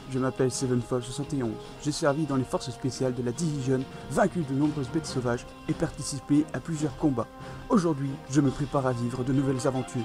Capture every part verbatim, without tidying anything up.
je m'appelle Sevenfall soixante et onze. J'ai servi dans les forces spéciales de la Division, vaincu de nombreuses bêtes sauvages et participé à plusieurs combats. Aujourd'hui, je me prépare à vivre de nouvelles aventures.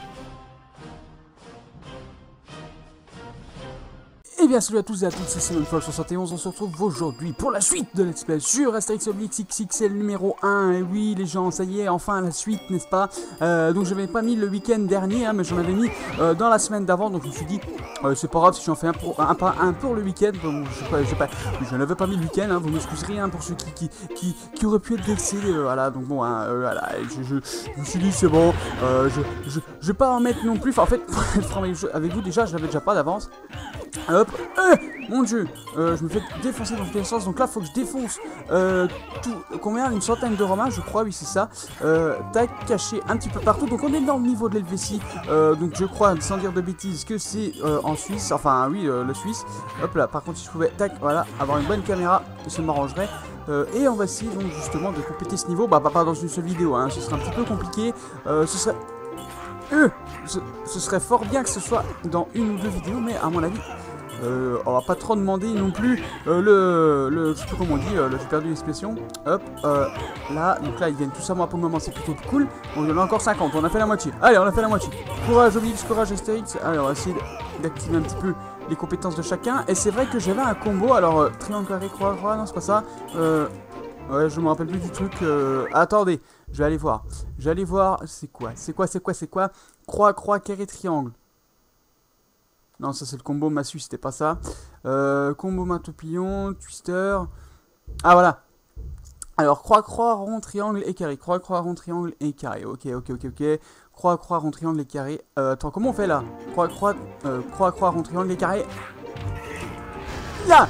Eh bien salut à tous et à toutes, c'est Sevenfall soixante et onze, on se retrouve aujourd'hui pour la suite de Let's Play sur Astérix Obélix X X L numéro un. Et oui les gens, ça y est, enfin la suite, n'est-ce pas? euh, Donc je n'avais pas mis le week-end dernier, hein, mais j'en avais mis euh, dans la semaine d'avant, donc je me suis dit, euh, c'est pas grave si j'en fais un pour, un, un, un pour le week-end. Donc je, pas, je, pas, je n'avais pas mis le week-end, hein, vous m'excuserez hein, pour ceux qui, qui, qui, qui auraient pu être vexés, euh, voilà, donc bon, hein, euh, voilà, je, je, je me suis dit c'est bon, euh, je, je, je vais pas en mettre non plus, enfin en fait, pour être franc avec vous, déjà je l'avais déjà pas d'avance. Hop, euh, mon dieu, euh, je me fais défoncer dans tous les sens, donc là faut que je défonce euh, tout, combien, une centaine de romains je crois, oui c'est ça, euh, tac, caché un petit peu partout, donc on est dans le niveau de l'Helvétie, euh, donc je crois, sans dire de bêtises, que c'est euh, en Suisse, enfin oui, euh, le Suisse, hop là, par contre si je pouvais, tac, voilà, avoir une bonne caméra, ça m'arrangerait. Euh, et on va essayer donc justement de compléter ce niveau, bah pas dans une seule vidéo, hein, ce serait un petit peu compliqué, euh, ce serait... Euh, ce, ce serait fort bien que ce soit dans une ou deux vidéos, mais à mon avis, euh, on va pas trop demander non plus euh, le, le, je sais plus comment on dit, euh, j'ai perdu l'expression. Hop, euh, là, donc là ils viennent tous à moi pour le moment, c'est plutôt cool. Bon, il y en a encore cinquante, on a fait la moitié. Allez, on a fait la moitié. Courage Obélix, courage Astérix. Allez, on va essayer d'activer un petit peu les compétences de chacun. Et c'est vrai que j'avais un combo, alors euh, triangle, carré, croix, croix, non c'est pas ça. Euh, ouais, je me rappelle plus du truc. Euh, attendez. Je vais aller voir. Je vais aller voir. C'est quoi? C'est quoi? C'est quoi? C'est quoi? Croix, croix, carré, triangle. Non, ça c'est le combo massue, c'était pas ça. Euh, combo main toupillon, twister. Ah voilà. Alors croix, croix, rond, triangle et carré. Croix, croix, rond, triangle et carré. Ok, ok, ok, ok. Croix, croix, rond, triangle et carré. Euh, attends, comment on fait là? Croix, croix, euh, croix, croix, rond, triangle et carré. Là.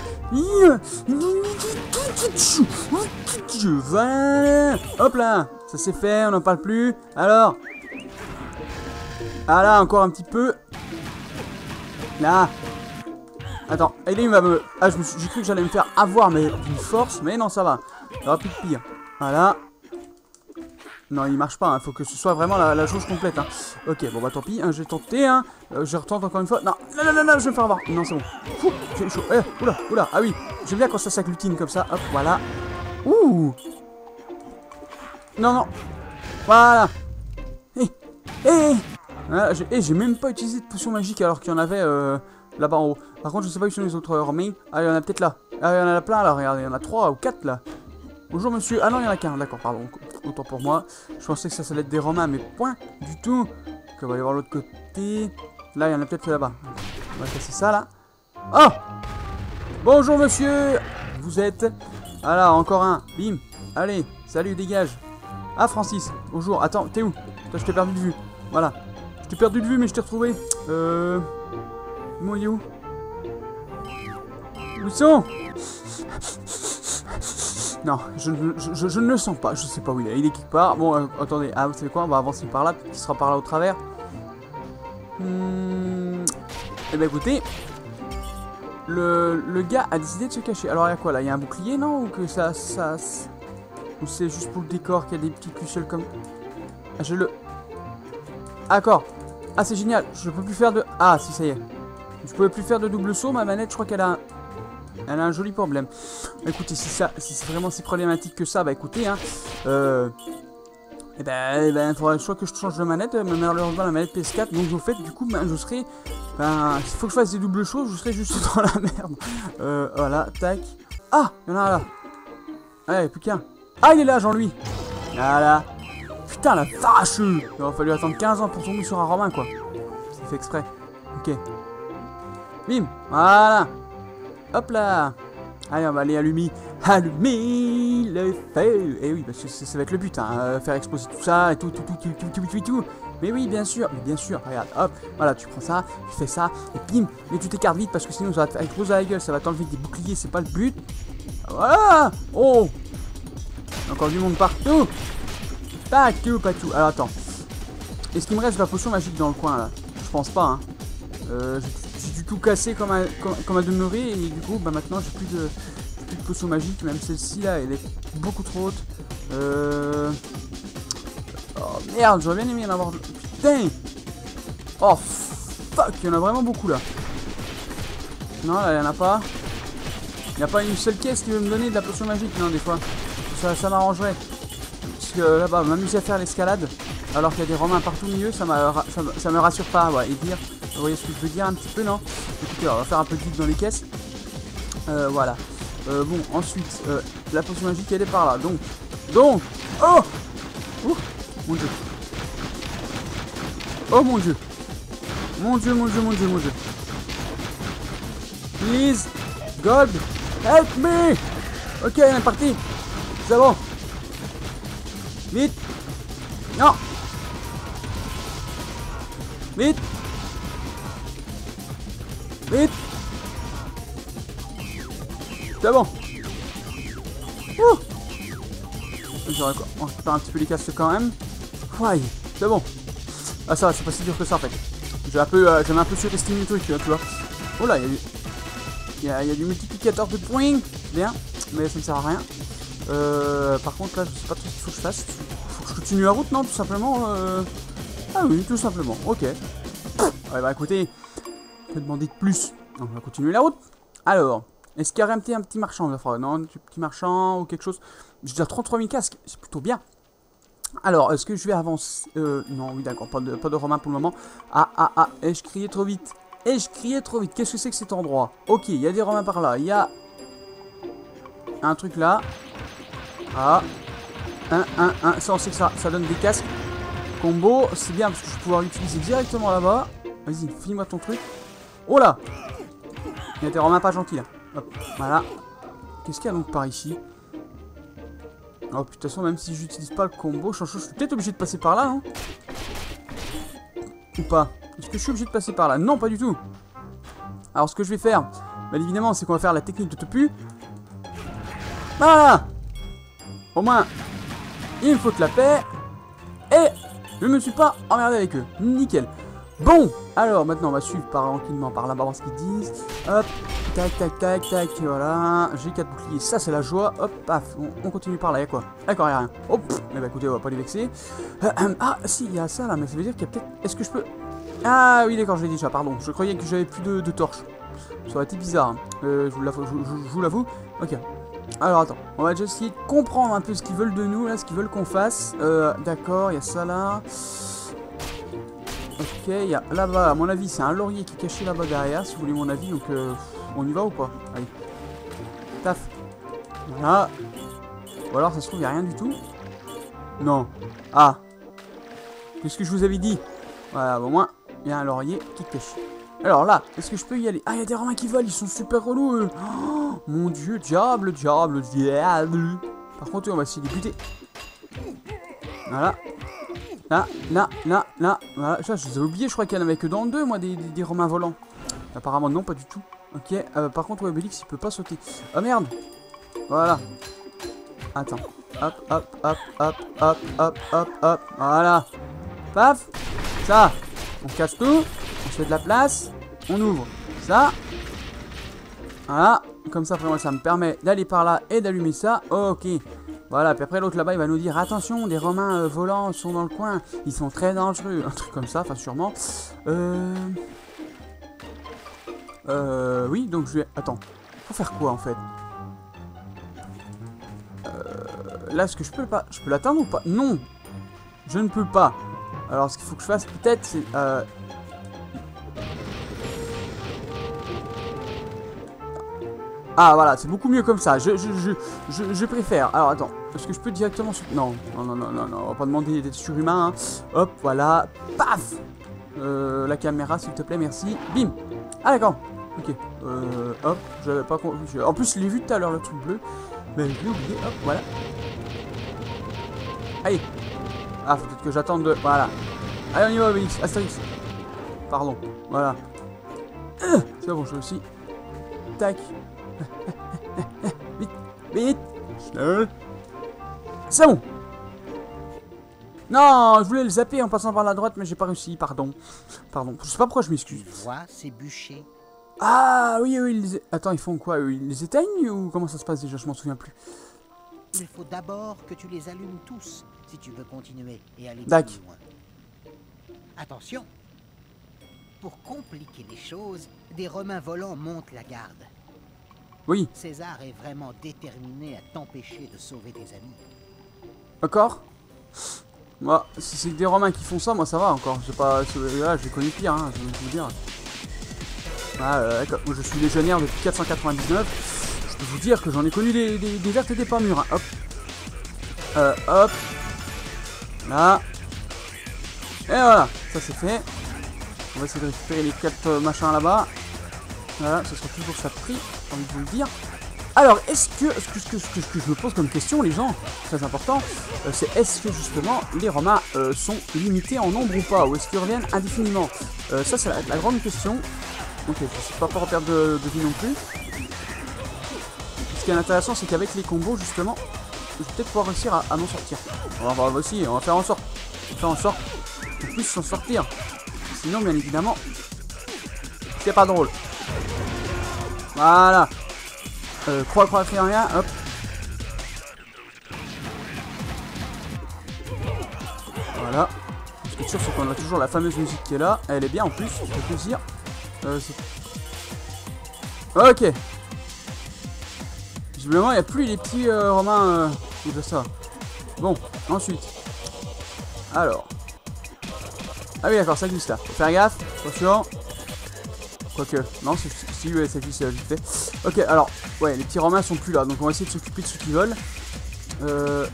Voilà. Hop là. Ça c'est fait, on n'en parle plus. Alors. Ah là, encore un petit peu. Là. Attends, et là il va me... Ah, j'ai cru que j'allais me faire avoir, mais d'une force. Mais non, ça va. Il y aura plus de pire. Voilà. Non, il marche pas, il hein. Faut que ce soit vraiment la, la chose complète. Hein. Ok, bon bah tant pis, hein, je vais tenter. Hein. Euh, je retente encore une fois. Non, non, non, non, non, je vais me faire avoir. Non, c'est bon. J'ai chaud. Eh, oula, oula. Ah oui, j'aime bien quand ça s'agglutine comme ça. Hop, voilà. Ouh. Non, non. Voilà. Eh, eh. Voilà, j'ai même pas utilisé de potion magique alors qu'il y en avait euh, là-bas en haut. Par contre, je sais pas où sont les autres armées. Ah, il y en a peut-être là. Ah, il y en a plein là. Regardez, il y en a trois ou quatre là. Bonjour monsieur. Ah non, il y en a qu'un. D'accord, pardon. Autant pour moi. Je pensais que ça, ça allait être des romains, mais point du tout. Donc, on va aller voir l'autre côté. Là, il y en a peut-être là-bas. On va casser ça là. Oh! Bonjour monsieur. Vous êtes. Ah là, encore un. Bim. Allez, salut, dégage. Ah, Francis. Bonjour. Attends, t'es où? Toi, je t'ai perdu de vue. Voilà. Je t'ai perdu de vue, mais je t'ai retrouvé. Euh. Bon, il est où? Où ils sont? Non, je, je, je, je ne le sens pas. Je sais pas où il est. Il est quelque part. Bon, euh, attendez. Ah, vous savez quoi? On va avancer par là. Peut-être qu'il sera par là au travers. Hmm. Eh ben, écoutez. Le, le gars a décidé de se cacher. Alors, il y a quoi là? Il y a un bouclier, non? Ou que ça. ça ou c'est juste pour le décor qu'il y a des petites lucioles comme. Ah, je le. D'accord. Ah, c'est génial. Je peux plus faire de... Ah, si, ça y est. Je pouvais plus faire de double saut. Ma manette, je crois qu'elle a un... Elle a un joli problème. Écoutez, si ça, si c'est vraiment si problématique que ça, bah écoutez, hein. Euh... Et ben, eh ben, il faudrait soit que je change de manette. Mais malheureusement, la manette P S quatre. Donc, au fait, du coup, ben, je serai... Ben, s'il faut que je fasse des doubles sauts, je serai juste dans la merde. Euh, voilà, tac. Ah, il y en a un là. Ah, il n'y a plus qu'un. Ah, il est là, Jean-Louis. Voilà. Putain la vache! Il aurait fallu attendre quinze ans pour tomber sur un romain quoi. C'est fait exprès. Ok. Bim! Voilà! Hop là! Allez, on va aller allumer. Allumer le feu! Et oui, parce que ça va être le but, hein. Faire exploser tout ça et tout, tout, tout, tout, tout, tout, tout, tout. Mais oui, bien sûr, mais bien sûr. Regarde, hop, voilà, tu prends ça, tu fais ça, et bim! Mais tu t'écartes vite parce que sinon ça va te faire exploser la gueule, ça va t'enlever des boucliers, c'est pas le but. Voilà! Oh! Encore du monde partout! Pas tout, pas tout. Alors attends. Est-ce qu'il me reste de la potion magique dans le coin là? Je pense pas. Hein. Euh, j'ai du tout cassé comme à, comme, comme à demeurer et du coup bah maintenant j'ai plus de plus de potion magique. Même celle-ci là, elle est beaucoup trop haute. Euh... Oh merde, j'aurais bien aimé en avoir. Putain. Oh fuck, il y en a vraiment beaucoup là. Non, là, il n'y en a pas. Il n'y a pas une seule caisse qui veut me donner de la potion magique, non, des fois. Ça, ça m'arrangerait. Parce que là-bas, m'amuser à faire l'escalade, alors qu'il y a des Romains partout au milieu, ça, ça, ça me rassure pas. Ouais, et dire, vous voyez ce que je veux dire un petit peu, non? Écoutez, on va faire un peu de vide dans les caisses. Euh, voilà. Euh, bon, ensuite, euh, la potion magique, elle est par là. Donc, donc, oh, ouh, mon dieu. Oh mon dieu. Mon dieu, mon dieu, mon dieu, mon dieu. Please, God, help me. Ok, on est parti. C'est bon. Vite. Non. Vite. Vite. C'est bon. Ouh. J'aurais quoi. On récupère un petit peu les casques quand même. Ouais, c'est bon. Ah ça va, c'est pas si dur que ça en fait. J'ai un peu, euh, j'avais un peu surestimé le truc, tu vois. Oh là, il y a du, il y a, il y a du multiplicateur de points. Bien, mais ça ne sert à rien. Euh, par contre là, je sais pas trop ce qu'il faut que je fasse. Faut que je continue la route, non, tout simplement. Euh... Ah oui, tout simplement. Ok. Ouais, bah écoutez, je vais demander de plus. On va continuer la route. Alors, est-ce qu'il y aurait un petit, un petit marchand là, non, un petit marchand ou quelque chose. J'ai déjà trente-trois mille casques, c'est plutôt bien. Alors, est-ce que je vais avancer euh, Non, oui, d'accord, pas de, pas de Romain pour le moment. Ah, ah, ah, et je criais trop vite. Et je criais trop vite. Qu'est-ce que c'est que cet endroit? Ok, il y a des Romains par là. Il y a un truc là. Ah, un, un, un. Ça, on sait que ça, ça donne des casques. Combo, c'est bien parce que je vais pouvoir l'utiliser directement là-bas. Vas-y, finis-moi ton truc. Oh là! Il y a des Romains pas gentils là. Hop, voilà. Qu'est-ce qu'il y a donc par ici? Oh, de toute façon, même si j'utilise pas le combo, je suis peut-être obligé de passer par là, non? Ou pas? Est-ce que je suis obligé de passer par là? Non, pas du tout. Alors, ce que je vais faire, bien évidemment, c'est qu'on va faire la technique de Topu. Voilà! Au moins, il me faut de la paix. Et je me suis pas emmerdé avec eux. Nickel. Bon, alors maintenant on va suivre par tranquillement par là-bas voir ce qu'ils disent. Hop, tac, tac, tac, tac, voilà. J'ai quatre boucliers, ça c'est la joie. Hop, paf, on, on continue par là, y'a quoi? D'accord, y'a rien. Hop, mais bah écoutez, on va pas les vexer. Euh, euh, ah, si, il y a ça là, mais ça veut dire qu'il y a peut-être. Est-ce que je peux. Ah oui, d'accord, je l'ai déjà, pardon. Je croyais que j'avais plus de, de torches. Ça aurait été bizarre. Hein. Euh, je vous l'avoue. Je, je, je vous l'avoue. Ok. Alors attends, on va déjà essayer de comprendre un peu ce qu'ils veulent de nous, là, ce qu'ils veulent qu'on fasse. Euh, d'accord, il y a ça là. Ok, il y a là-bas, à mon avis, c'est un laurier qui est caché là-bas derrière, si vous voulez mon avis, donc euh, on y va ou pas? Allez. Taf. Voilà. Ou alors, ça se trouve, il n'y a rien du tout. Non. Ah. Qu'est-ce que je vous avais dit? Voilà, au moins, il y a un laurier qui est caché. Alors là, est-ce que je peux y aller? Ah, il y a des Romains qui volent, ils sont super relous, eux. Oh, mon dieu, diable, diable, diable. Par contre, on va essayer de buter. Voilà. Là, là, là, là, voilà, ça, je les ai oubliés, je crois qu'il y en avait que dans le deux, moi, des, des, des Romains volants. Apparemment, non, pas du tout. Ok, euh, par contre, Obélix, il peut pas sauter. Oh merde. Voilà. Attends. Hop, hop, hop, hop, hop, hop, hop, hop, voilà. Paf. Ça. On casse tout. On se fait de la place. On ouvre ça. Voilà. Comme ça, vraiment, ça me permet d'aller par là et d'allumer ça. Ok. Voilà, puis après l'autre là-bas il va nous dire attention, des Romains euh, volants sont dans le coin, ils sont très dangereux, un truc comme ça, enfin sûrement. Euh... Euh... Oui, donc je vais... Attends, faut faire quoi en fait? euh... Là, est-ce que je peux pas... Je peux l'atteindre ou pas? Non, je ne peux pas. Alors ce qu'il faut que je fasse peut-être c'est... Euh... Ah voilà, c'est beaucoup mieux comme ça, je, je, je, je, je préfère. Alors attends, est-ce que je peux directement sur... Non, non, non, non, non, non, on va pas demander d'être surhumain. Hein. Hop, voilà, paf euh, la caméra s'il te plaît, merci. Bim. Ah d'accord, ok. Euh, hop, j'avais pas... En plus, je l'ai vu tout à l'heure, le truc bleu. Mais je l'ai oublié, hop, voilà. Allez. Ah, faut peut-être que j'attende de... Voilà. Allez, on y va, Obélix, Astérix. Pardon, voilà. Euh, c'est bon, je aussi. Tac. Vite, vite. C'est bon. Non, je voulais le zapper en passant par la droite, mais j'ai pas réussi, pardon. Pardon, je sais pas pourquoi je m'excuse. Tu vois ces bûchers? Ah oui, oui, ils les... Attends, ils font quoi? Ils les éteignent ou comment ça se passe déjà? Je m'en souviens plus. Il faut d'abord que tu les allumes tous, si tu veux continuer et aller plus Dac. loin. Attention. pour compliquer les choses, des Romains volants montent la garde. Oui. César est vraiment déterminé à t'empêcher de sauver tes amis. D'accord. Moi, si c'est des Romains qui font ça, moi ça va encore. C'est pas. Là, j'ai connu pire, hein, je vais vous dire. Ah, euh, moi je suis légionnaire depuis quatre cent quatre-vingt-dix-neuf. Je peux vous dire que j'en ai connu des, des, des vertes et des pas mûres. Hein. Hop. Euh, hop. Là. Et voilà, ça c'est fait. On va essayer de récupérer les quatre euh, machins là-bas. Voilà, ce sera toujours ça de prix, j'ai envie de vous le dire. Alors, est-ce que ce que, ce, que, ce, que, ce que je me pose comme question, les gens, très important, euh, c'est est-ce que justement les Romains euh, sont limités en nombre ou pas, ou est-ce qu'ils reviennent indéfiniment euh, Ça, c'est la, la grande question. Ok, je ne suis pas pour perdre de, de vie non plus. Ce qui est intéressant, c'est qu'avec les combos, justement, je vais peut-être pouvoir réussir à, à m'en sortir. On va, on va aussi, on va faire en sorte, on va faire en sorte qu'on puisse s'en sortir. Sinon, bien évidemment, c'est pas drôle. Voilà. Euh, croix, croix, fait rien, hop. Voilà. Ce qui est sûr, c'est qu'on a toujours la fameuse musique qui est là. Elle est bien en plus, ça fait plaisir. Euh, ok. Visiblement, il n'y a plus les petits euh, Romains euh, qui font ça. Bon, ensuite. Alors. Ah oui, d'accord, ça glisse là. Faut faire gaffe, attention. Quoique, non, c'est si, ouais, ça glisse vite fait. Ok, alors, ouais, les petits Romains sont plus là, donc on va essayer de s'occuper de ceux qui volent. Euh...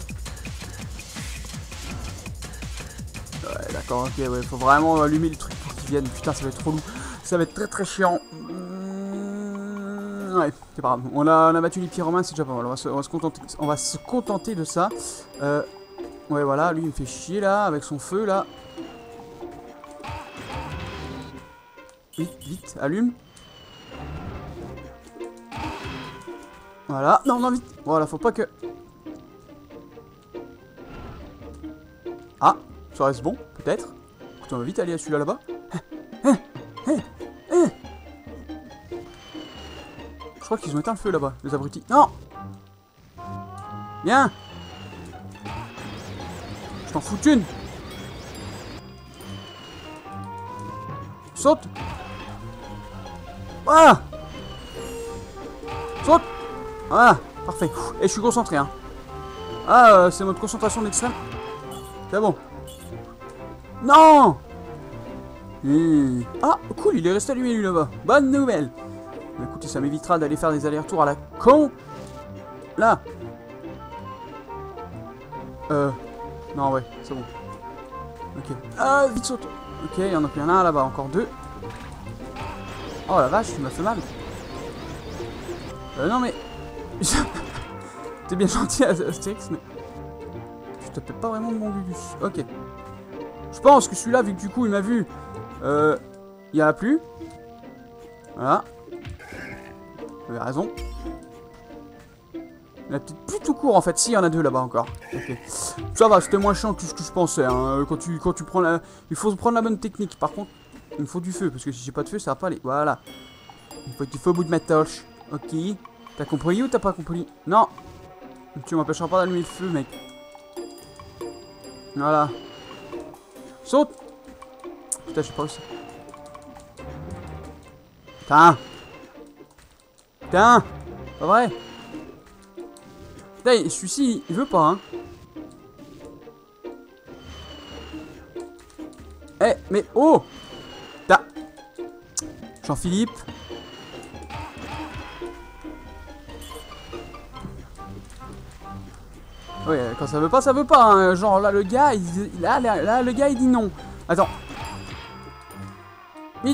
Ouais, d'accord, ok, ouais, faut vraiment allumer les trucs pour qu'ils viennent. Putain, ça va être trop lourd. Ça va être très très chiant. Mmh... Ouais, c'est pas grave. On a, on a battu les petits Romains, c'est déjà pas mal. On va se, on va se, contenter, on va se contenter de ça. Euh... Ouais, voilà, lui il me fait chier là, avec son feu là. Vite, vite, allume. Voilà, non, non, vite. Voilà, faut pas que... Ah, ça reste bon, peut-être. Écoute, on va vite aller à celui-là là-bas. Je crois qu'ils ont éteint le feu là-bas, les abrutis. Non. Viens. Je t'en fous une. Saute. Voilà. Saute. Voilà, parfait. Et je suis concentré, hein. Ah, euh, c'est notre concentration d'extrême. C'est bon. Non. Mmh. Ah, cool, il est resté allumé lui là-bas. Bonne nouvelle. Mais écoutez, ça m'évitera d'aller faire des allers-retours à la con. Là. Euh. Non, ouais, c'est bon. Ok. Ah, vite saute. Ok, il y en a plus un là-bas, encore deux. Oh la vache, tu m'as fait mal. Euh, non mais... T'es bien gentil Astérix, mais... Tu tapais pas vraiment de mon gugus. Ok. Je pense que celui-là, vu que du coup il m'a vu... Euh... Il y en a plus. Voilà. Vous avez raison. Il y en a peut-être plus tout court en fait. Si, il y en a deux là-bas encore. Ok. Ça va, c'était moins chiant que ce que je pensais. Hein. Quand, tu, quand tu prends la... Il faut prendre la bonne technique. Par contre, il me faut du feu. Parce que si j'ai pas de feu, ça va pas aller. Voilà. Il faut du feu au bout de ma torche. Ok. T'as compris ou t'as pas compris? Non. Tu m'empêcheras pas d'allumer le feu, mec. Voilà. Saute. Putain, je sais pas où c'est. Putain. Putain. Pas vrai. Putain, celui-ci, il veut pas, hein. Eh, mais oh. Putain. Jean-Philippe. Ouais, quand ça veut pas, ça veut pas, hein. Genre là le gars, il, là, là, là le gars il dit non. Attends. Vite.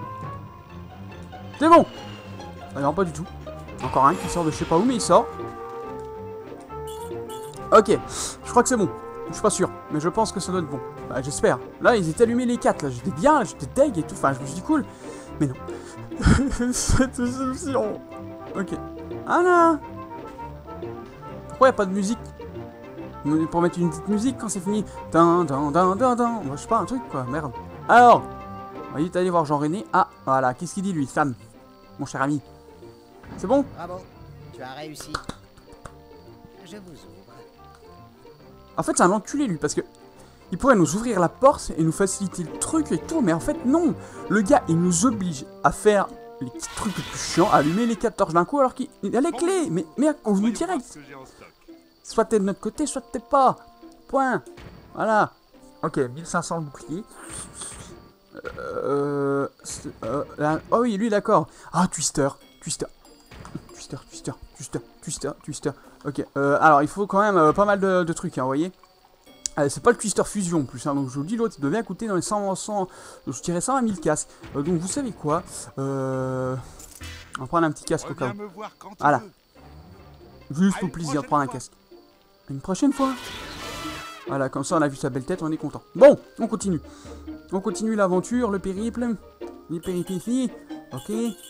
C'est bon. Ah, non, pas du tout. Encore un qui sort de je sais pas où, mais il sort. Ok, je crois que c'est bon. Je suis pas sûr, mais je pense que ça doit être bon. Bah j'espère. Là ils étaient allumés les quatre, là j'étais bien, j'étais deg et tout. Enfin je me suis dit cool. Mais non. Cette déception. Ok. Ah là. Pourquoi y a pas de musique? Pour mettre une petite musique quand c'est fini. Dun, dun, dun, dun, dun. Moi, je sais pas, un truc quoi, merde. Alors, on va vite aller voir Jean-René. Ah, voilà, qu'est-ce qu'il dit lui, Sam, mon cher ami? C'est bon? Bravo, tu as réussi. Je vous ouvre. En fait, c'est un enculé lui, parce que il pourrait nous ouvrir la porte et nous faciliter le truc et tout, mais en fait non. Le gars, il nous oblige à faire les petits trucs les plus chiants, à allumer les quatre torches d'un coup alors qu'il a les clés, mais, mais à convenu direct. Soit t'es de notre côté, soit t'es pas. Point. Voilà. Ok, mille cinq cents le bouclier. Euh, euh, là, oh oui, lui d'accord. Ah, Twister, Twister. Twister, Twister, Twister, Twister, Twister. Ok, euh, alors il faut quand même euh, pas mal de, de trucs, hein, vous voyez. Euh, c'est pas le Twister Fusion en plus, hein, donc je vous dis, l'autre il devait coûter dans les cent, cent je dirais cent vingt mille casques. Euh, donc vous savez quoi, euh, on va prendre un petit casque au cas où. Voilà. Juste au plaisir de prendre un casque. Une prochaine fois. Voilà, comme ça on a vu sa belle tête, on est content. Bon, on continue. On continue l'aventure, le périple, les péripéties. Ok.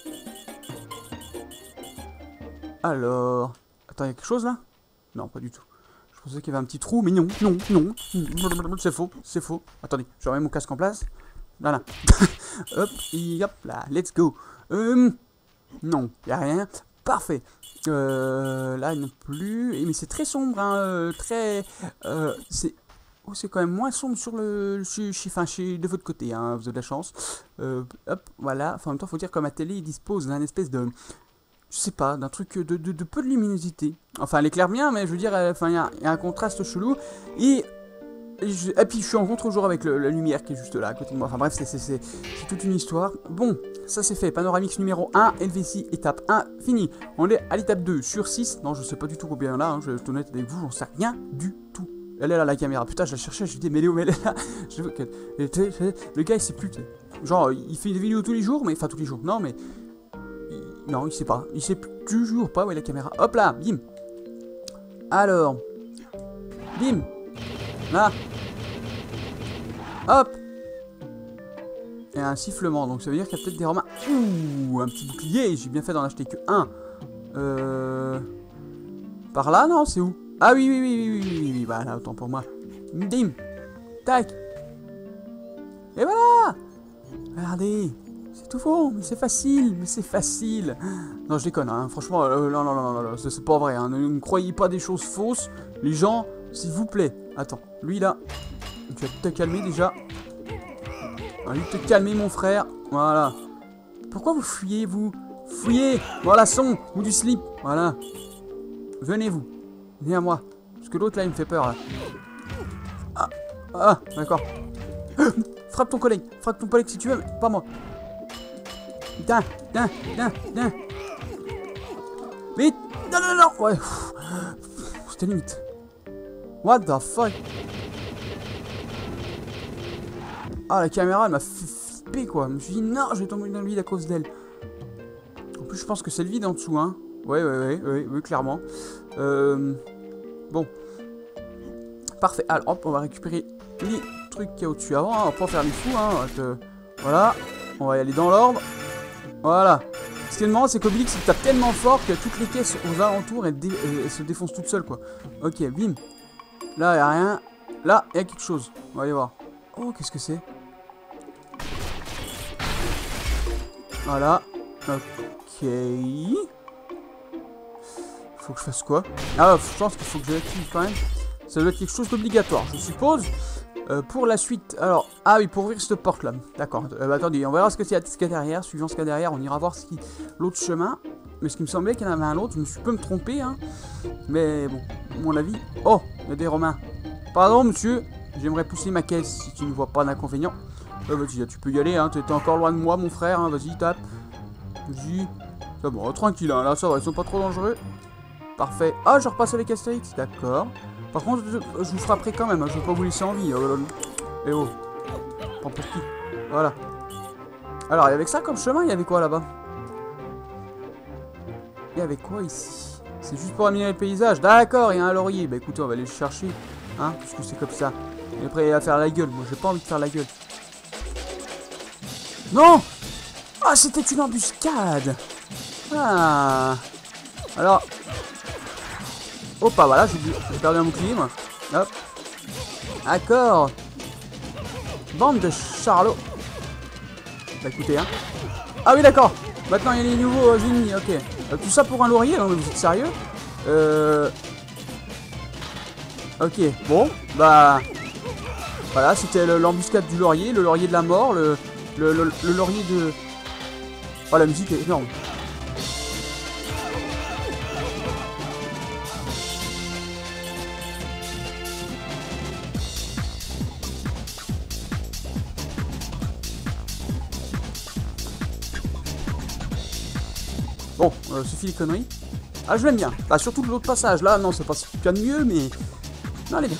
Alors... Attends, il y a quelque chose là? Non, pas du tout. Je pensais qu'il y avait un petit trou, mais non, non, non. C'est faux, c'est faux. Attendez, je remets mon casque en place. Voilà. Hop, et hop là, let's go. Euh, non, il n'y a rien. Parfait. Euh, là non plus. Et, mais c'est très sombre, hein, euh, très... Euh, c'est... Oh, c'est quand même moins sombre sur le... Chez, chez, enfin, chez, de votre côté, hein, vous avez de la chance. Euh, hop, voilà. Enfin, en même temps, il faut dire que ma télé, il dispose d'un espèce de... Je sais pas, d'un truc de, de, de peu de luminosité. Enfin, elle éclaire bien, mais je veux dire, enfin, il y, y a un contraste chelou. Et... Et, je, et puis je suis en contre-jour avec le, la lumière qui est juste là à côté de moi. Enfin bref, c'est toute une histoire. Bon, ça c'est fait. Panoramix numéro un, Helvétie, étape un, fini. On est à l'étape deux sur six. Non, je sais pas du tout combien il y en a. Hein. Je vais être honnête avec vous, j'en sais rien du tout. Elle est là la caméra. Putain, je la cherchais, je lui dis, mais Léo, mais elle est là. Je... Le gars il sait plus. Genre, il fait des vidéos tous les jours, mais. Enfin, tous les jours. Non, mais. Il... Non, il sait pas. Il sait toujours pas où est la caméra. Hop là, bim. Alors. Bim. Là. Hop. Et un sifflement, donc ça veut dire qu'il y a peut-être des romains. Ouh, un petit bouclier, j'ai bien fait d'en acheter que un. Euh... Par là, non, c'est où? Ah oui, oui, oui, oui, oui, oui, oui, bah là, autant pour moi. Dim. Tac. Et voilà. Regardez. C'est tout faux, mais c'est facile, mais c'est facile. Non, je déconne, hein, franchement, euh, non, non, non, non, non c'est pas vrai, hein, ne, ne croyez pas des choses fausses. Les gens, s'il vous plaît. Attends, lui là, tu vas te calmer déjà. Allez, te calmer mon frère, voilà. Pourquoi vous fuyez, vous? Fuyez, voilà, son, ou du slip, voilà. Venez-vous, venez à moi. Parce que l'autre là, il me fait peur, là. Ah, ah d'accord. Frappe ton collègue, frappe ton collègue si tu veux, mais pas moi. Putain, putain, putain, putain. Vite, non, non, non, ouais. C'était limite. What the fuck? Ah, la caméra, elle m'a fait flipper, quoi. Je me suis dit, non, je vais tomber dans le vide à cause d'elle. En plus, je pense que c'est le vide en dessous, hein. Ouais, ouais, ouais, ouais, ouais, clairement. Euh... Bon. Parfait. Alors, hop, on va récupérer les trucs qu'il y a au-dessus avant. Hein. On va pas faire les fous, hein. Euh, voilà. On va y aller dans l'ordre. Voilà. Ce qui est marrant, c'est qu'Obélix, il tape tellement fort que toutes les caisses aux alentours, elles, dé elles se défoncent toutes seules, quoi. Ok, bim. Là, il n'y a rien. Là, il y a quelque chose. On va aller voir. Oh, qu'est-ce que c'est? Voilà. Ok. Faut que je fasse quoi? Ah, je pense qu'il faut que je l'active quand même. Ça doit être quelque chose d'obligatoire, je suppose. Euh, pour la suite, alors... Ah oui, pour ouvrir cette porte-là. D'accord. Euh, bah, attendez, on verra ce qu'il y a, ce qu'il y a derrière. Suivant ce qu'il y a derrière, on ira voir l'autre chemin. Mais ce qui me semblait qu'il y en avait un autre, je me suis peu me tromper, hein. Mais bon, à mon avis... Oh, il y a des Romains. Pardon, monsieur. J'aimerais pousser ma caisse si tu ne vois pas d'inconvénient. Euh, vas-y, tu peux y aller, hein. T'es encore loin de moi, mon frère, hein. Vas-y, tape. Vas-y. C'est bon, tranquille, hein. Là, ça va, ils sont pas trop dangereux. Parfait. Ah, je repasse avec Astérix. D'accord. Par contre, je, je vous frapperai quand même, hein. Je vais pas vous laisser en vie. Oh, eh oh. Prends pour qui? Voilà. Alors, il y avait que ça comme chemin, il y avait quoi là-bas? Il y avait quoi ici? C'est juste pour améliorer le paysage. D'accord, il y a un laurier. Bah écoutez, on va aller le chercher. Hein, parce que c'est comme ça. Il est prêt à faire la gueule. Moi, j'ai pas envie de faire la gueule. Non! Ah, c'était une embuscade! Ah! Alors... Hop, ah, voilà, j'ai perdu un bouclier, moi. Hop. D'accord. Bande de charlots. Bah écoutez, hein. Ah oui, d'accord. Maintenant, il y a les nouveaux euh, ennemis, ok. Euh, tout ça pour un laurier, non, mais vous êtes sérieux? Euh... Ok, bon, bah... Voilà, c'était l'embuscade du laurier, le laurier de la mort, le, le, le, le laurier de... Oh, la musique est énorme. Bon, euh, suffit les conneries. Ah, je l'aime bien. Ah, surtout l'autre passage. Là, non, c'est pas ce qu'il y a de mieux, mais... Non, elle est bien.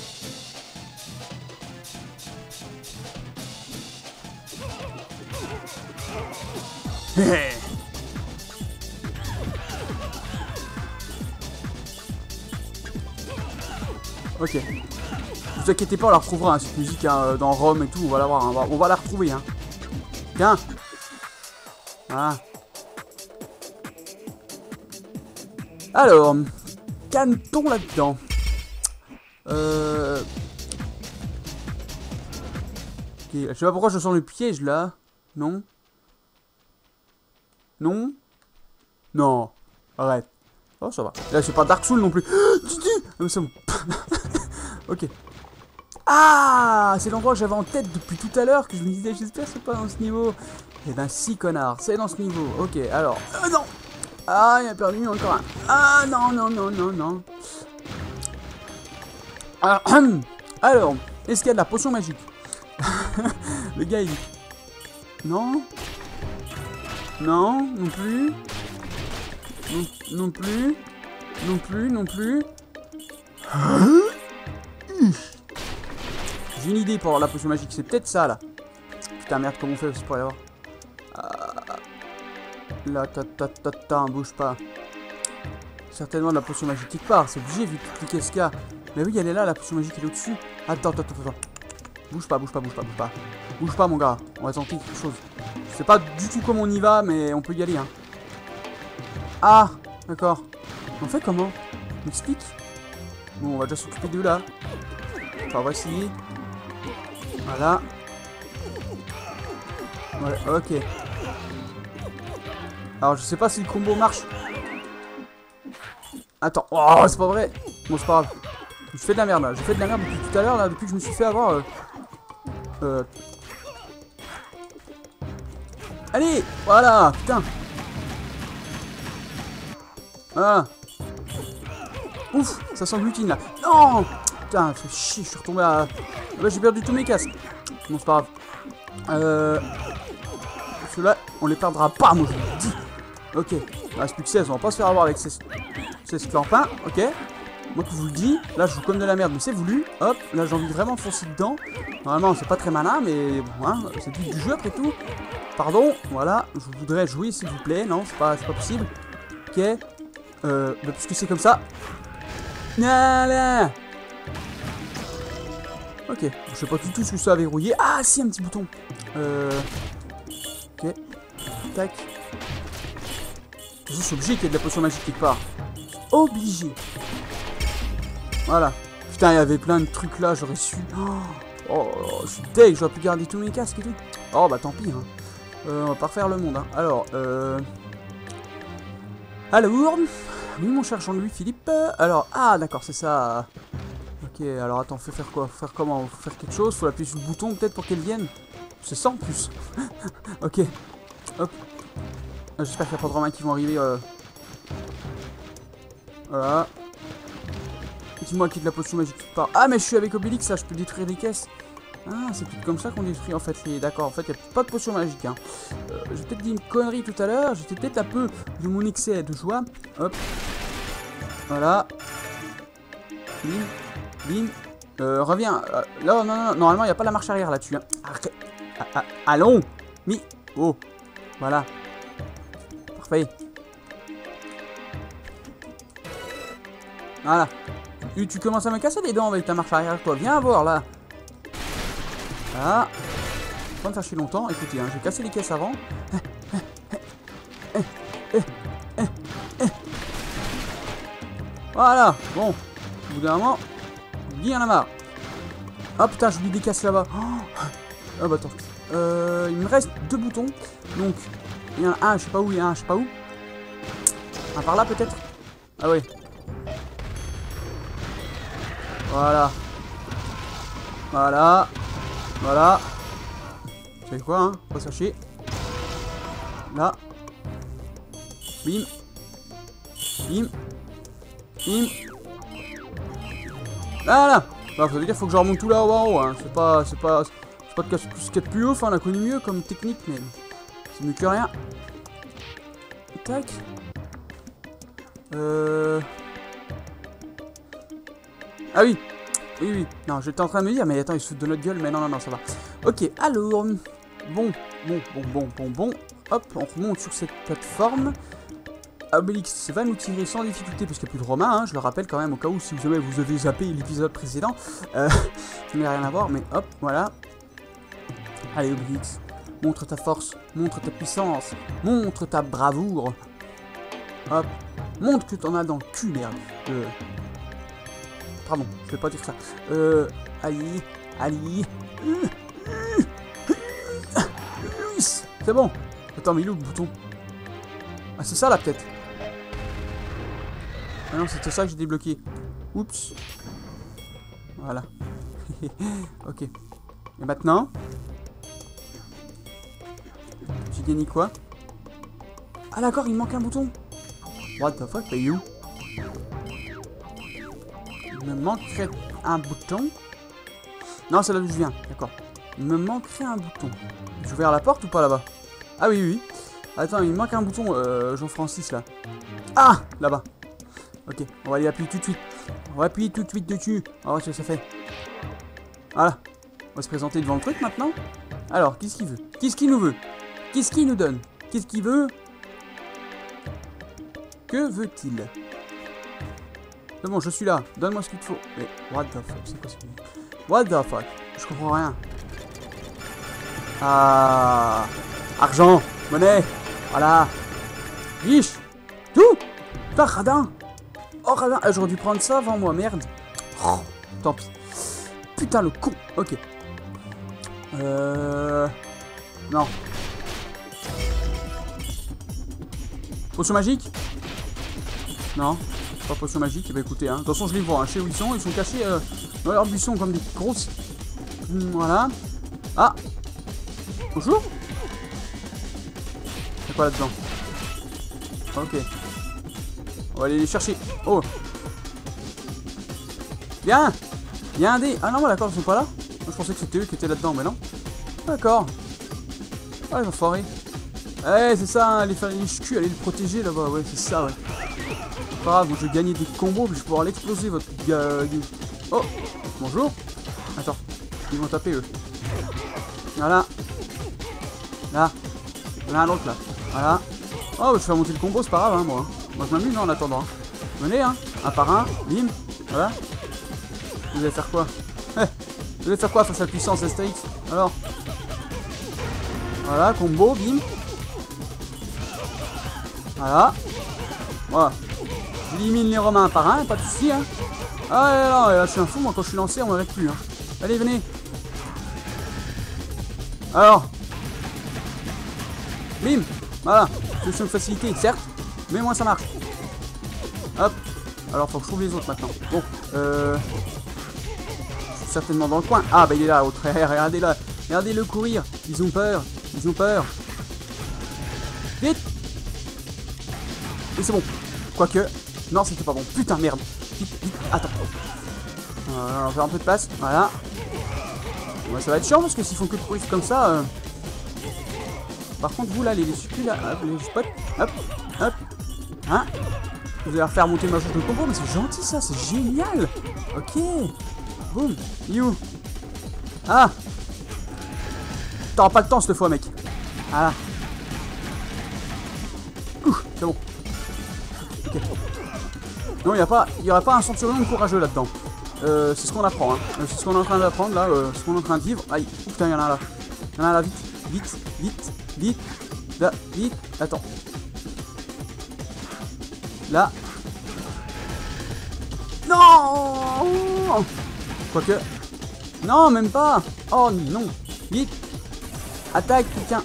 Ok. Ne vous inquiétez pas, on la retrouvera, hein, cette musique hein, dans Rome et tout. On va la voir. Hein, on, va, on va la retrouver. Hein. Tiens. Ah. Alors, canne-t-on là-dedans? Euh... Okay. Je sais pas pourquoi je sens le piège là. Non? Non? Non. Arrête. Oh, ça va. Là, c'est pas Dark Souls non plus. Ah, c'est bon. Ok. Ah, c'est l'endroit que j'avais en tête depuis tout à l'heure que je me disais, j'espère que c'est pas dans ce niveau. Eh ben si, connard, c'est dans ce niveau. Ok, alors... Euh, non. Ah, il a perdu encore un. Ah, non, non, non, non, non. Alors, alors est-ce qu'il y a de la potion magique? Le gars, il dit... Non. Non, non plus. Non, non plus. Non plus, non plus. J'ai une idée pour avoir la potion magique, c'est peut-être ça, là. Putain, merde, comment on fait pour y avoir? Là, ta ta ta ta, bouge pas. Certainement de la potion magique quelque part, c'est obligé vu que qu'est-ce qu'il y a. Mais oui, elle est là, la potion magique, elle est au-dessus. Attends, attends, attends, attends. Bouge pas, bouge pas, bouge pas, bouge pas. Bouge pas, mon gars, on va tenter quelque chose. Je sais pas du tout comment on y va, mais on peut y aller, hein. Ah, d'accord. On fait comment? M'explique. Bon, on va déjà s'occuper d'eux là. Enfin, voici. Voilà. Ouais, ok. Alors, je sais pas si le combo marche. Attends. Oh, c'est pas vrai. Bon, c'est pas grave. Je fais de la merde là. Je fais de la merde depuis tout à l'heure là. Depuis que je me suis fait avoir. Euh... Euh... Allez, voilà. Putain. Voilà. Ouf, ça s'englutine là. Non. Putain, fait chier. Je suis retombé à... Là, j'ai perdu tous mes casques. Bon, c'est pas grave. Euh... Ceux-là, on les perdra pas, moi je vous le dis. Ok, il reste plus que seize, on va pas se faire avoir avec ces, ces clampins, ok. Moi je vous le dis, là je joue comme de la merde, mais c'est voulu. Hop, là j'ai envie de vraiment foncer dedans. Normalement c'est pas très malin, mais bon, hein, c'est tout du jeu après tout. Pardon, voilà, je voudrais jouer s'il vous plaît. Non, c'est pas, pas possible. Ok, euh, bah, puisque c'est comme ça. Nala. Ok, je sais pas du tout ce que ça a verrouillé. Ah si, un petit bouton. Euh... Ok, tac. C'est obligé qu'il y ait de la potion magique quelque part. Obligé. Voilà. Putain, il y avait plein de trucs là, j'aurais su. Oh, oh, je suis deg, j'aurais pu garder tous mes casques et tout. Oh, bah tant pis. Hein. Euh, on va pas refaire le monde. Hein. Alors, euh... alors, oui, mon cher Jean-Louis Philippe. Alors, ah, d'accord, c'est ça. Ok, alors attends, faut faire quoi? Faut faire comment? Faut faire quelque chose? Faut appuyer sur le bouton peut-être pour qu'elle vienne? C'est ça en plus. Ok. Hop. J'espère qu'il n'y a pas de Romains qui vont arriver. Euh... Voilà. Dis-moi qu'il y a de la potion magique quelque part. Ah, mais je suis avec Obélix, là, je peux détruire des caisses. Ah, c'est peut-être comme ça qu'on détruit en fait les... D'accord, en fait, il n'y a pas de potion magique. Hein. Euh, J'ai peut-être dit une connerie tout à l'heure. J'étais peut-être un peu de mon excès de joie. Hop. Voilà. Bim. Bim. Euh, reviens. Euh, là, non, non, non, normalement, il n'y a pas la marche arrière là-dessus. Hein. Arrête. Ah, ah, allons. Mi. Oh. Voilà. Parfait. Voilà. Tu, tu commences à me casser les dents avec ta marche arrière, toi. Viens voir là. Voilà. Pas me faire chier longtemps. Écoutez, hein, j'ai cassé les caisses avant. Voilà. Bon. Au bout d'un moment, il y en a marre. Ah putain, j'oublie des casses là-bas. Oh. Ah bah attends. Euh, il me reste deux boutons. Donc, il y en a un, je sais pas où, il y a un, je sais pas où. Un par là peut-être. Ah ouais. Voilà. Voilà. Voilà. Vous savez quoi, hein? Pas sachet. Là. Bim. Bim. Bim. Voilà. Bah, ça veut dire qu'il faut que je remonte tout là en haut. Hein. C'est pas, c'est pas, c'est pas de ce qu'il y a de plus haut. Enfin, on a connu mieux comme technique, mais c'est mieux que rien. Tac. Euh... Ah oui. Oui, oui. Non, j'étais en train de me dire, mais attends, ils se foutent de notre gueule. Mais non, non, non, ça va. Ok, alors... Bon, bon, bon, bon, bon, bon. Hop, on remonte sur cette plateforme. Obélix va nous tirer sans difficulté parce qu'il n'y a plus de Romain, hein, je le rappelle quand même au cas où si jamais vous avez zappé l'épisode précédent. Euh, ça n'a rien à voir, mais hop, voilà. Allez Obélix, montre ta force, montre ta puissance, montre ta bravoure. Hop, montre que t'en as dans le cul, merde. Euh... Pardon, je vais pas dire ça. Euh... Allez, allez... C'est bon. Attends, mais il est où le bouton? Ah, c'est ça là peut-être. Ah non, c'était ça que j'ai débloqué. Oups. Voilà. Ok. Et maintenant, j'ai gagné quoi? Ah d'accord, il me manque un bouton. What the fuck, bah il est où? Il me manquerait un bouton. Non, c'est là d'où je viens, d'accord. Il me manquerait un bouton. J'ai ouvert la porte ou pas là-bas? Ah oui, oui, oui. Attends, il me manque un bouton, euh, Jean-Francis, là. Ah, là-bas. Ok, on va y appuyer tout de suite. On va appuyer tout de suite dessus. On va voir ce que ça fait. Voilà. On va se présenter devant le truc, maintenant. Alors, qu'est-ce qu'il veut? Qu'est-ce qu'il nous veut? Qu'est-ce qu'il nous donne? Qu'est-ce qu'il veut? Que veut-il? C'est bon, je suis là. Donne-moi ce qu'il te faut. Mais, what the fuck? C'est quoi ce... What the fuck? Je comprends rien. Ah... Argent, monnaie, voilà. Riche, tout. Putain, radin. Oh, radin. Ah, j'aurais dû prendre ça avant moi, merde. Oh, tant pis. Putain, le con. Ok. Euh... Non. Potion magique? Non, pas potion magique. Bah écoutez, hein. De toute façon, je les vois. Hein. Je sais où ils sont. Ils sont cachés euh, dans leur buisson comme des grosses... Voilà. Ah. Bonjour. Pas là-dedans. Ok. On va aller les chercher. Oh. Bien. Il y a un dé. Ah non, d'accord, ils sont pas là. Moi, je pensais que c'était eux qui étaient là-dedans, mais non. D'accord. Ah, les enfoirés. Eh, c'est ça, hein, les faire les culs, aller le protéger là-bas. Ouais, c'est ça, ouais. C'est pas grave, je vais gagner des combos, puis je vais pouvoir l'exploser, votre gars. Oh. Bonjour. Attends. Ils vont taper, eux. Voilà. Là. Il y en a un autre, là. Voilà. Oh, je vais faire monter le combo, c'est pas grave, hein, moi. Moi, je m'amuse hein, en attendant. Hein. Venez, hein. Un par un. Bim. Voilà. Vous allez faire quoi? Eh, vous allez faire quoi face à la puissance Astérix? Alors. Voilà, combo, bim. Voilà. Voilà. J'élimine les Romains un par un, pas de soucis, hein. Ah, là, là, là, je suis un fou, moi, quand je suis lancé, on m'arrête plus, hein. Allez, venez. Alors. Bim. Voilà, solution de facilité, certes, mais moi ça marche. Hop, alors faut que je trouve les autres maintenant. Bon, euh... je suis certainement dans le coin. Ah bah il est là, autre. Regardez là, regardez-le courir. Ils ont peur, ils ont peur. Vite. Et c'est bon. Quoique, non c'était pas bon. Putain merde. Vite, vite, attends. Euh, on va faire un peu de place, voilà. Ouais, ça va être chiant parce que s'ils font que de courir comme ça... Euh... Par contre, vous là, les, les sucus là, hop, les spots, hop, hop, hein. Vous allez refaire monter ma chose de combo, mais c'est gentil ça, c'est génial. Ok, boum, you. Ah, t'auras pas le temps cette fois, mec. Voilà. Ouh, c'est bon. Ok. Non, il n'y a pas, il y aura pas un centurion courageux là-dedans. Euh, c'est ce qu'on apprend, hein. C'est ce qu'on est en train d'apprendre là, euh, ce qu'on est en train de vivre. Aïe, oh, putain, il y en a un là. Il y en a un là, vite, vite, vite. Vite, là, vite, attends. Là. Non. Quoique. Non, même pas. Oh non. Vite. Attaque, quelqu'un.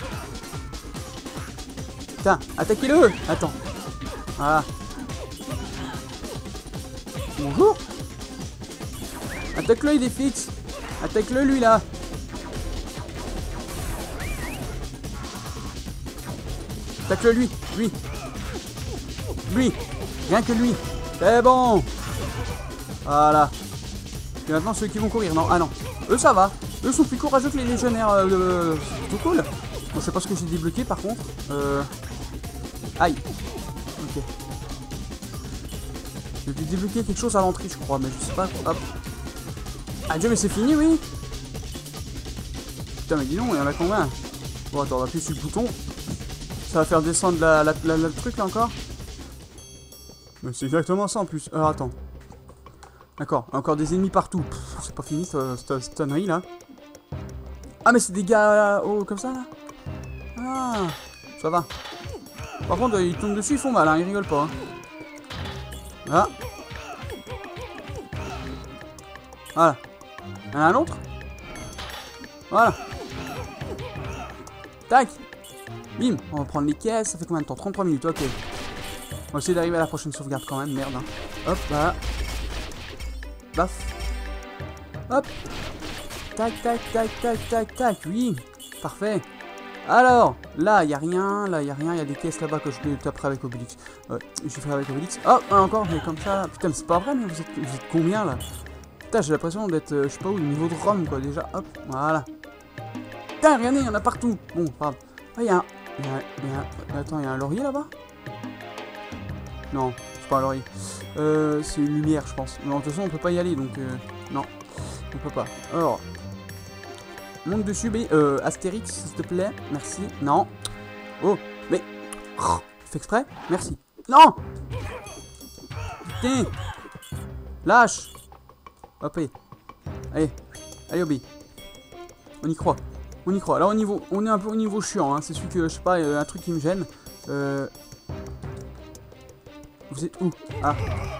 Putain, attaquez-le. Attends. Voilà. Bonjour. Attaque-le, il est fixe. Attaque-le, lui, là. Tacle lui, lui. Lui. Rien que lui. C'est bon. Voilà. Et maintenant ceux qui vont courir. Non, ah non. Eux ça va. Eux sont plus courageux que les légionnaires. Euh, c'est plutôt cool. Bon, je sais pas ce que j'ai débloqué par contre. Euh... Aïe. Ok. J'ai dû débloquer quelque chose à l'entrée je crois. Mais je sais pas. Hop. Adieu mais c'est fini oui. Putain mais dis donc, il y en a combien? Bon attends, on va appuyer sur le bouton. Ça va faire descendre la, la, la, la, le truc là encore. Mais c'est exactement ça en plus. Alors attends. D'accord, encore des ennemis partout. C'est pas fini cette, cette connerie là. Ah mais c'est des gars oh, comme ça là. Ah, ça va. Par contre ils tombent dessus, ils font mal, hein, ils rigolent pas. Hein. Voilà. Voilà. Il y en a un autre. Voilà. Tac. Bim. On va prendre les caisses. Ça fait combien de temps? trente-trois minutes. Ok. On va essayer d'arriver à la prochaine sauvegarde quand même. Merde. Hein. Hop. Voilà. Baf. Hop. Tac, tac, tac, tac, tac, tac. Oui. Parfait. Alors. Là, il n'y a rien. Là, il n'y a rien. Il y a des caisses là-bas que je taperai avec Obélix. Ouais. Je ferai avec Obélix. Oh, encore. Mais comme ça. Putain, mais c'est pas vrai. Mais vous êtes, vous êtes combien là? Putain, j'ai l'impression d'être, euh, je sais pas où, le niveau de Rome quoi. Déjà. Hop. Voilà. Putain, regardez, il y en a partout. Bon, pardon. Ah, il y a un... Il y a, il y a... Attends, il y a un laurier là-bas? Non, c'est pas un laurier. Euh, c'est une lumière, je pense. Non, de toute façon, on peut pas y aller, donc... Euh, non, on peut pas. Alors... Monte dessus, mais... Euh, Astérix, s'il te plaît. Merci. Non. Oh, mais... Oh, fais exprès? Merci. Non. Putain. Lâche. Hop, allez. Allez. Allez, obéis. On y croit. On y croit. Là, au niveau, on est un peu au niveau chiant. Hein. C'est celui que, je sais pas, euh, un truc qui me gêne. Euh... Vous êtes où? Ah.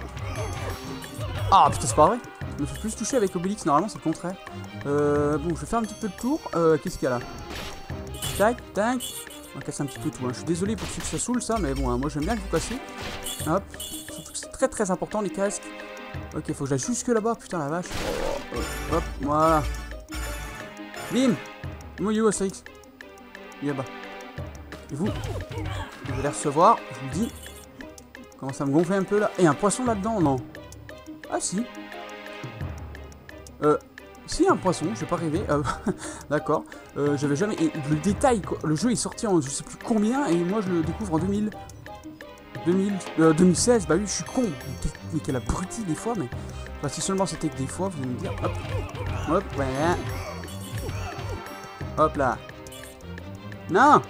Ah, putain, c'est pas vrai. Je me fais plus toucher avec Obélix. Normalement, c'est le contraire. Euh, bon, je vais faire un petit peu le tour. Euh, Qu'est-ce qu'il y a là? Tac, tac. On va casser un petit peu tout. Hein. Je suis désolé pour ceux que ça saoule, ça. Mais bon, hein, moi, j'aime bien que vous cassez. Hop. Surtout que c'est très, très important, les casques. Ok, faut que j'aille jusque là-bas. Putain, la vache. Oh, hop, hop, voilà. Bim. Moi, yo, Astérix. Il est là-bas. Et vous? Vous allez recevoir, je vous le dis. Commence à me gonfler un peu là. Et un poisson là-dedans, non? Ah, si. Euh. Si, un poisson, je vais pas rêver. Euh, D'accord. Euh, J'avais jamais. Et le détail, quoi. Le jeu est sorti en je sais plus combien. Et moi, je le découvre en deux mille. deux mille. Euh, deux mille seize. Bah oui, je suis con. Mais, mais quel abruti des fois. Mais. Bah, si seulement c'était que des fois, vous allez me dire. Hop. Hop, voilà. Hop là. Non.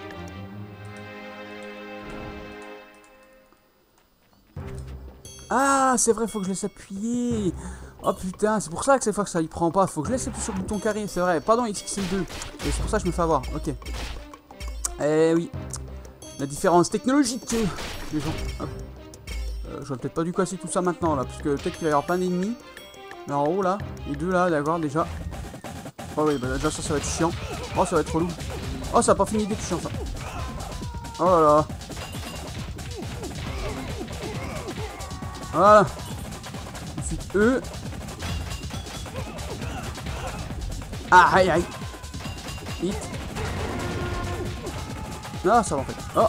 Ah, c'est vrai, faut que je laisse appuyer. Oh putain, c'est pour ça que cette fois que ça y prend pas. Faut que je laisse appuyer sur le bouton carré, c'est vrai. Pas dans X X L deux. Et c'est pour ça que je me fais avoir. Ok. Eh oui. La différence technologique. Les gens. Hop. Euh, J'aurais peut-être pas dû casser tout ça maintenant là. Parce que peut-être qu'il va y avoir plein d'ennemis. Là en haut là. Les deux là, d'accord, déjà. Oh oui, bah déjà ça, ça va être chiant. Oh, ça va être relou. Oh, ça a pas fini d'être chiant ça. Oh là là. Voilà. Ensuite eux. Ah, aïe aïe. Hit. Ah, ça va en fait. Oh.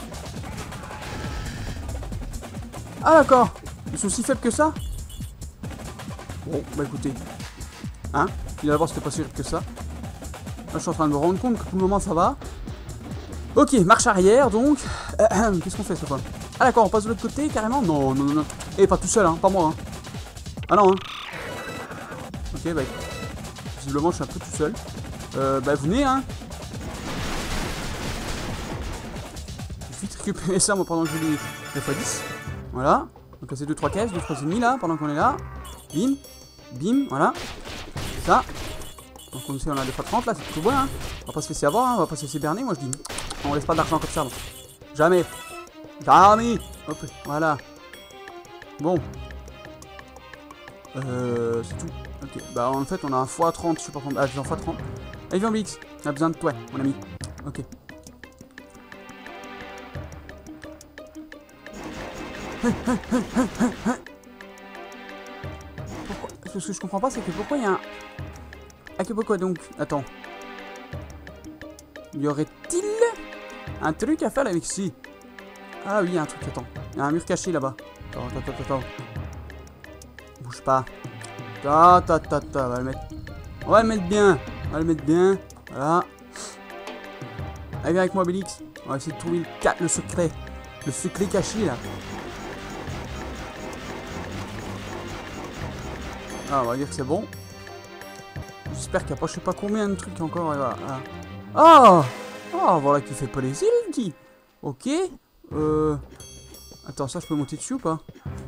Ah d'accord. Ils sont si faibles que ça. Bon, bah écoutez. Hein. D'abord c'était pas si faible que ça. Là, je suis en train de me rendre compte que pour le moment ça va. Ok, marche arrière donc. Qu'est-ce qu'on fait cette fois? Ah d'accord, on passe de l'autre côté carrément? Non, non, non, non. Et pas tout seul, hein, pas moi. Hein. Ah non, hein. Ok, bah visiblement je suis un peu tout seul. Euh, bah venez, hein. Je vais vite récupérer ça moi pendant que je lis deux fois dix. Voilà. On va casser deux trois caisses, deux trois ennemis là pendant qu'on est là. Bim, bim, voilà. Ça. Donc on sait on a deux fois trente là, c'est plutôt bon hein. On va pas se laisser avoir, hein. On va pas se laisser berner, moi je dis. On laisse pas d'argent comme ça. Bon. Jamais. Jamais. Hop, voilà. Bon. Euh, c'est tout. Ok, bah en fait on a un fois trente, je sais pas combien. Ah, j'ai un fois trente. Allez, viens, Blix. On a besoin de toi, mon ami. Ok. Pourquoi? Ce que je comprends pas, c'est que pourquoi il y a un. Ah, que pourquoi donc? Attends. Y aurait-il un truc à faire avec ci? Ah oui, il y a un truc, attends. Il y a un mur caché là-bas. Attends, attends, attends, attends. Bouge pas. Ta ta ta ta, on va le mettre. On va le mettre bien. On va le mettre bien. Voilà. Allez, viens avec moi, Obélix. On va essayer de trouver le, le secret. Le secret caché là. Ah, on va dire que c'est bon. J'espère qu'il n'y a pas je sais pas combien de trucs encore. Voilà. Ah, ah, voilà qui fait pas les îles, dit. Ok. Euh... Attends, ça je peux monter dessus ou pas?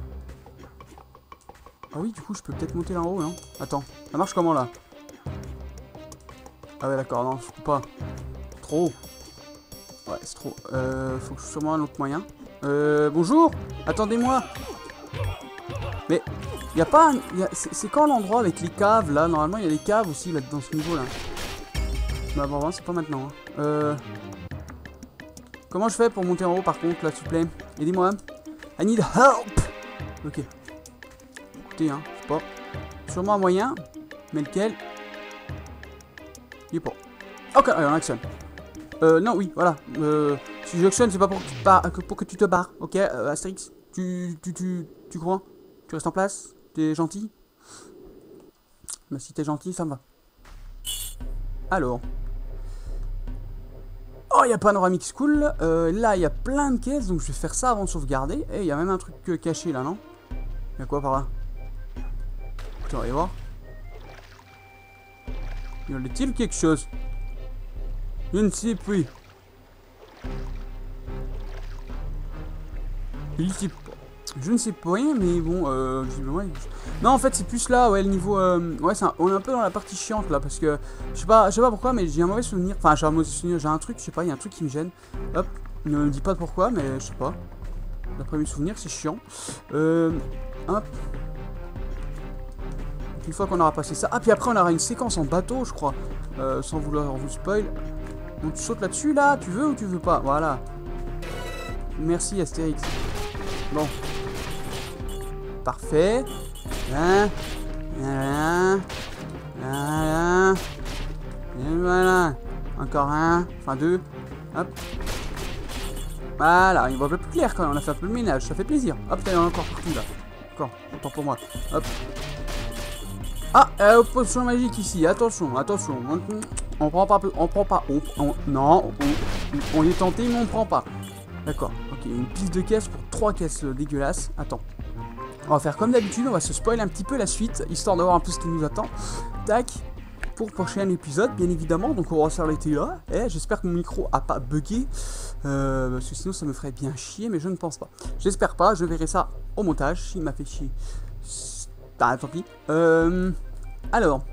Ah oui, du coup je peux peut-être monter là en haut, non? Attends, ça marche comment là? Ah ouais, d'accord, non, je peux pas. Trop haut. Ouais, c'est trop. Euh, faut que je sûrement un autre moyen. Euh, bonjour. Attendez-moi. Mais il y a pas. Un... C'est quand l'endroit avec les caves là? Normalement il y a des caves aussi là dans ce niveau là. Bah bon, c'est pas maintenant. Hein. Euh... Comment je fais pour monter en haut par contre là, s'il vous plaît? Aidez-moi. I need help. Ok. Écoutez, hein, je sais pas. Sûrement un moyen. Mais lequel? Il est pas. Ok, allez, on actionne. Euh, non, oui, voilà. Euh, si j'actionne, c'est pas pour que, tu pars, pour que tu te barres. Ok, euh, Astérix, tu, tu, tu, tu crois? Tu restes en place? T'es gentil? Bah, si t'es gentil, ça me va. Alors. Oh, il y a Panoramic School. Euh, là, il y a plein de caisses, donc je vais faire ça avant de sauvegarder. Et il y a même un truc euh, caché là, non? Il y a quoi par là? Putain, on va y voir. Y a-t-il quelque chose? Je ne sais plus. Il sais pas. Je ne sais pas rien, mais bon, euh, ouais. Non, en fait, c'est plus là, ouais, le niveau. Euh, ouais, un, on est un peu dans la partie chiante là, parce que je sais pas, je sais pas pourquoi, mais j'ai un mauvais souvenir. Enfin, j'ai un mauvais souvenir, j'ai un truc, je sais pas, il y a un truc qui me gêne. Hop, ne me dis pas pourquoi, mais je sais pas. D'après mes souvenirs, c'est chiant. Euh, hop. Une fois qu'on aura passé ça. Ah, puis après, on aura une séquence en bateau, je crois. Euh, sans vouloir vous spoil. Donc, tu sautes là-dessus, là, tu veux ou tu veux pas? Voilà. Merci, Astérix. Bon. Parfait. Là. Là. Là. Et voilà. Encore un. Enfin, deux. Hop. Voilà. Il va un peu plus clair quand même. On a fait un peu le ménage. Ça fait plaisir. Hop, il y en a encore partout, là. Encore. Autant pour moi. Hop. Ah, euh, potion magique ici. Attention, attention. On, on prend pas. On prend pas. On, on, non. On, on est tenté, mais on prend pas. D'accord. Ok, une piste de caisse pour trois caisses euh, dégueulasses. Attends. On va faire comme d'habitude. On va se spoiler un petit peu la suite, histoire de voir un peu ce qui nous attend. Tac. Pour le prochain épisode, bien évidemment. Donc on va s'arrêter là. Et j'espère que mon micro a pas bugué. Euh, parce que sinon ça me ferait bien chier, mais je ne pense pas. J'espère pas. Je verrai ça au montage. S'il m'a fait chier. Ah, tant pis. Euh, alors.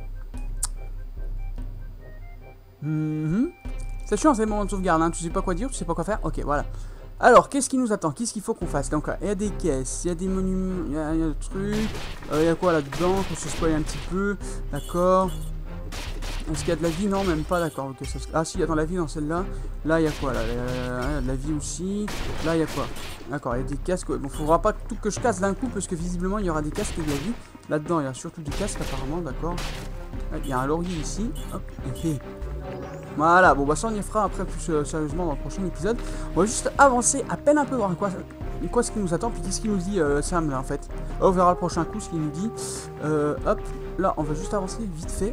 Mm-hmm. C'est chiant, c'est le moment de sauvegarde. Hein. Tu sais pas quoi dire, tu sais pas quoi faire. Ok, voilà. Alors, qu'est-ce qui nous attend? Qu'est-ce qu'il faut qu'on fasse? Donc, il y a des caisses, il y a des monuments, il y a, il y a des trucs. Euh, il y a quoi là-dedans? On se spoil un petit peu. D'accord. Est-ce qu'il y a de la vie? Non, même pas. D'accord. Okay, ça... Ah, si, il y a dans la vie dans celle-là. Là, il y a quoi là? Il y a de la vie aussi. Là, il y a quoi? D'accord, il y a des casques. Bon, faudra pas tout que je casse d'un coup parce que visiblement, il y aura des casques et de la vie. Là-dedans, il y a surtout des casques apparemment. D'accord. Il y a un laurier ici. Hop. Ok. Voilà. Bon, bah, ça, on y fera après plus euh, sérieusement dans le prochain épisode. On va juste avancer à peine un peu, voir quoi, quoi ce qui nous attend. Puis qu'est-ce qu'il nous dit, euh, Sam, là, en fait. On verra le prochain coup ce qu'il nous dit. Euh, hop. Là, on va juste avancer vite fait.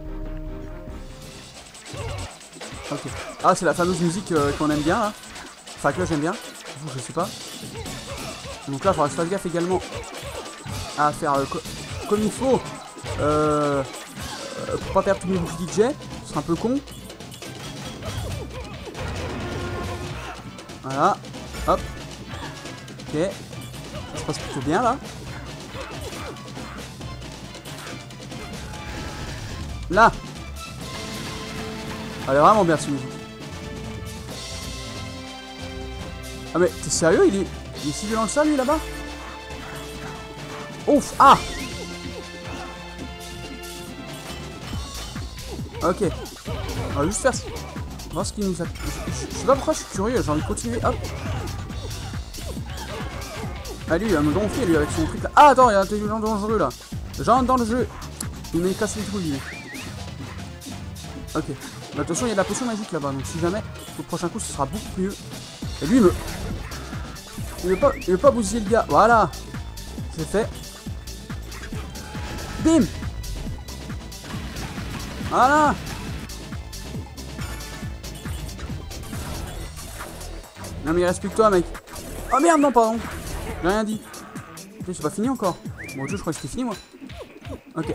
Ok. Ah, c'est la fameuse musique euh, qu'on aime bien là. Enfin que là j'aime bien. Vous, je sais pas. Donc là, il faudra que je fasse gaffe également à faire euh, co comme il faut. Euh, euh, pour pas perdre tous mes boucliers de jet. Ce serait un peu con. Voilà. Hop. Ok. Ça se passe plutôt bien là. Là. Elle est vraiment bien cette musique. Ah mais t'es sérieux, il est... il est si violent que ça lui là-bas? Ouf. Ah. Ok. On va juste faire... voir ce qu'il nous a... Je, je, je sais pas pourquoi je suis curieux, j'ai envie de continuer. Hop. Ah lui il va me gonfler lui avec son truc là. Ah attends, il y a un gens dangereux là. J'entre dans le jeu. Il m'a cassé les couilles lui. Ok. Bah, attention, il y a de la potion magique là-bas, donc si jamais, au prochain coup, ce sera beaucoup mieux. Et lui, il me... Il veut pas, il veut pas bousiller le gars. Voilà. C'est fait. Bim. Voilà. Non mais il reste plus que toi mec. Oh merde non pardon. J'ai rien dit. C'est pas fini encore. Bon je crois que c'était fini moi. Ok.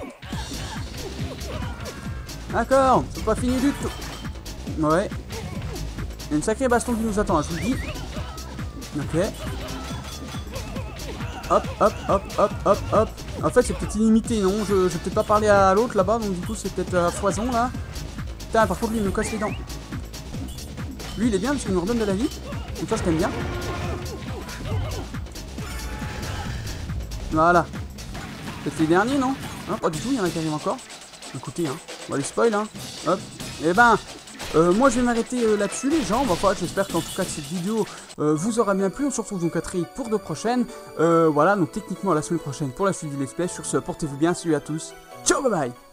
D'accord, c'est pas fini du tout. Ouais. Il y a une sacrée baston qui nous attend, je vous le dis. Ok. Hop, hop, hop, hop, hop, hop. En fait, c'est peut-être illimité, non? Je, je vais peut-être pas parler à l'autre là-bas, donc du coup, c'est peut-être à foison là. Putain, par contre, lui, il me casse les dents. Lui, il est bien parce qu'il nous redonne de la vie. Donc, ça, je t'aime bien. Voilà. Peut-être les derniers, non? Non, pas du tout, il y en a qui arrivent encore. Écoutez, hein, on va les spoil, hein. Hop. Et ben, euh, moi je vais m'arrêter euh, là-dessus, les gens. Enfin, j'espère qu'en tout cas que cette vidéo euh, vous aura bien plu. On se retrouve donc à très vite pour de prochaines. Euh, voilà, donc techniquement à la semaine prochaine pour la suite du let's play. Sur ce, portez-vous bien. Salut à tous. Ciao, bye bye.